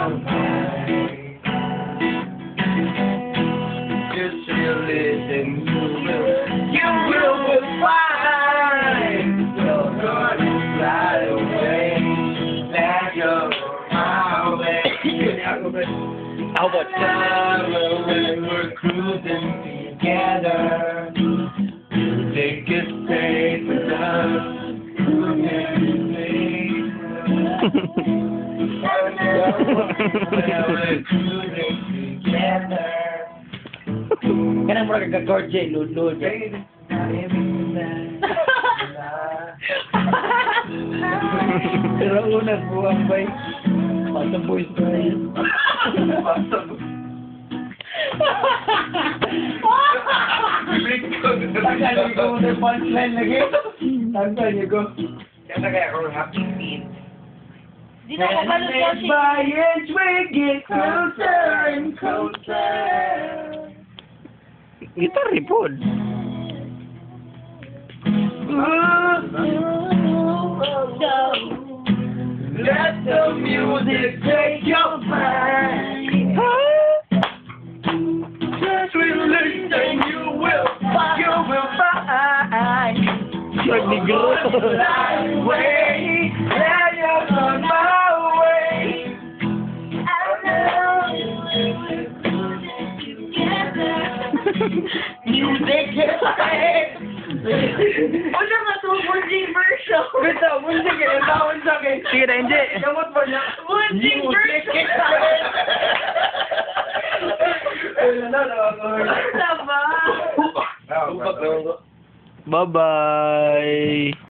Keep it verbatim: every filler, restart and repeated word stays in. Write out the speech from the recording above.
Just listen, you will, you will find you're gonna fly away. That you're highway. How about When we're cruising together, take it safe with us. Cruising together. Kanang mura kag-chord siya, lulod. Pero unang buwang bay. Pasang boys ba yun? Pasang boys. Tanggalin ko muna yung punchline lagi. Tanggalin ko. Kaya kaya ako happy feet. Di na ko balot ko siya. By inch we get closer and closer. Gitar ripod. Let the music take your mind. Just listen, you will, you will find. Nagdigro. Right way, and you're on my way. I know you will do it together. Music is right. Ano nga ito? Munjing version. Bito, munjing eh. Tawag sa akin. Sige na, hindi. Gamot mo niya. Munjing version. Wala na, nakakahal. Tama. Bye-bye. Bye-bye.